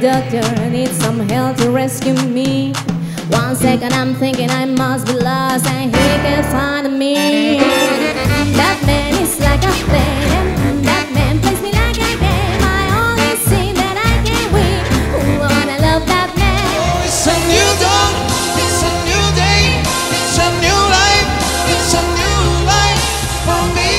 doctor, I need some help to rescue me. 1 second I'm thinking I must be lost and he can't find me. That man is like a flame, that man plays me like a game. I only see that I can win. Ooh, I wanna love that man. Oh, it's a new dawn, it's a new day, it's a new life, it's a new life for me.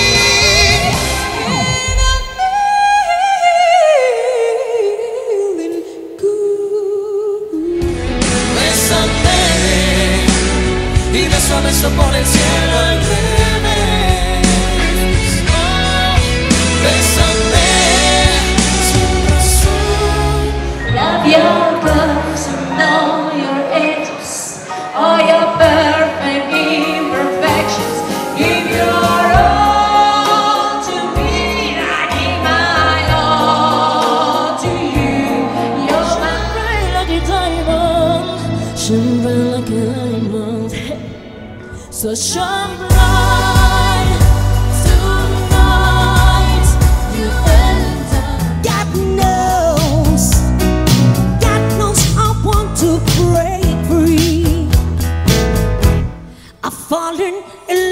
Y beso a beso por el cielo al revés. Oh, bésame sin razón. Love your brothers and know your edges, all your perfect imperfections. Give your all to me, I give my all to you. You're shine bright like a diamond, shine bright like a diamond. So shine bright tonight, you and I. God knows I want to break free. I've fallen in